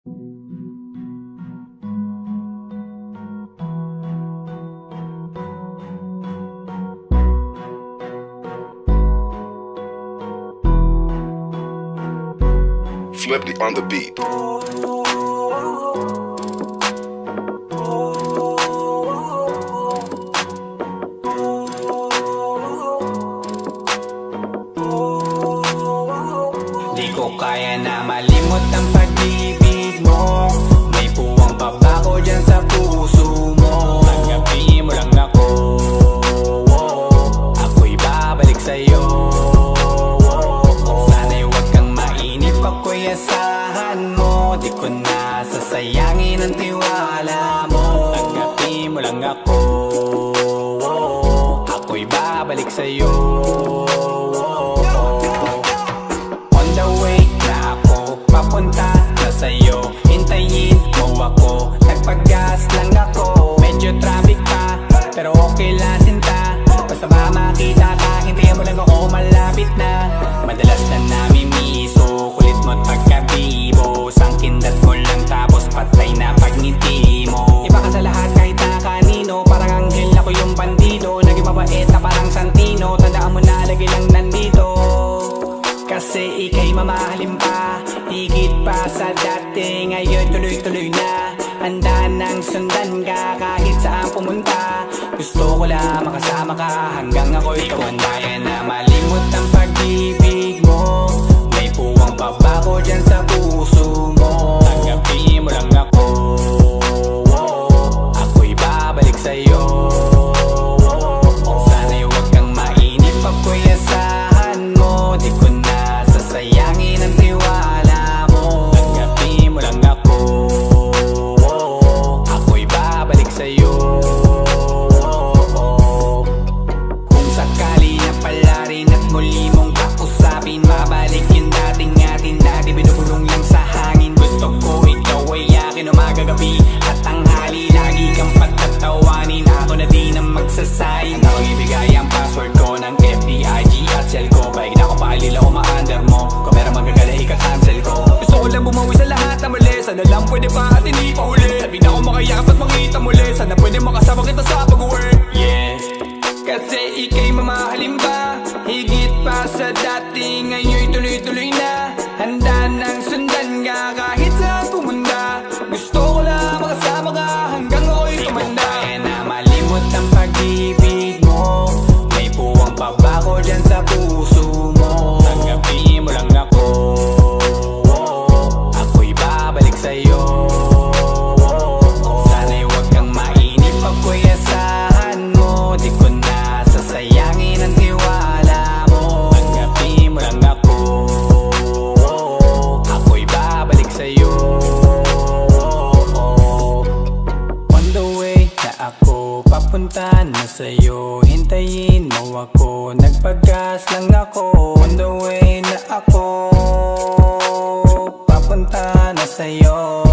Flip on the beat. Di ko kaya na malimot ang pag-ibig mo. May puwang babago dyan sa puso mo. Tanggapin mo lang ako, ako'y babalik sa'yo. Sana'y huwag kang mainip, ako'y asahan mo. Di ko na sasayangin ang tiwala mo. Tanggapin mo lang ako, ako'y babalik sa'yo. Papunta na sa'yo, hintayin mo ako. Nagpag-gas lang ako, medyo traffic pa, pero okay lang sinta. Basta ba makita ka, hintayin mo lang ako, malapit na. Madalas na namimiso, kulit mo't pagkabibo. Sangkindat mo lang tapos patay na pagngiti mo. Iba ka sa lahat kahit na kanino, parang anghel ako yung bandido. Naging mabait na parang Santino, tandaan mo na lagi lang nandito. Kasi ika'y mamahalin pa, higit pa sa dati. Ngayon tuloy-tuloy na, handa nang sundan ka kahit saan pumunta. Gusto ko lang makasama ka hanggang ako'y tumanda. Na malimot ang pag-ibig mo. May puwang babago dyan sa puso mo. Tanggapin mo lang ako, ako'y babalik sa'yo. Sana'y huwag kang mainip, ako'y asahan mo. Di ko na sasayangin ang tiwala mo. Tanggapin mo lang ako, ako'y babalik sa'yo. Kung sakali na pala rin at muli mong kausapin, mabalik yung dating atin na di binubulong lang sa hangin. Gusto ko ikaw ay akin umagabi at tanghali. Lagi kang patatawanin, ako na din ang magsasayin. Ang ibigay ang password ko ng FBIG at cell ko. Baig na ako paalila o ma-under mo. Kung meron magagala ika-cancel ko. Gusto ko lang bumawi sa lahat na mali. Sana lang pwede pa at hindi pa huli. Sabi na ako makayakap at makita muli. Sana pwede makasama kita sa pag-work. Yeah, kasi ika'y mamahalin ba, higit pa sa dati. Ngayon'y tuloy-tuloy na, handa nang sundan ka kahit saan pumunta. Gusto ko lang makasama ka hanggang ako'y tumanda. Kaya na malimot ang pag-ibig mo. May puwang babago dyan sa puso mo. Tanggapin mo lang ako, ako'y babalik sa'yo. Sana'y huwag kang mainip, ako'y asahan mo. Di ko na sasayangin ang tiwala mo. Tanggapin mo lang ako, ako'y babalik sa'yo. On the way na ako, papunta na sa'yo, hintayin mo ako. Nagpag-gas lang ako. On the way na ako, papunta na sa'yo.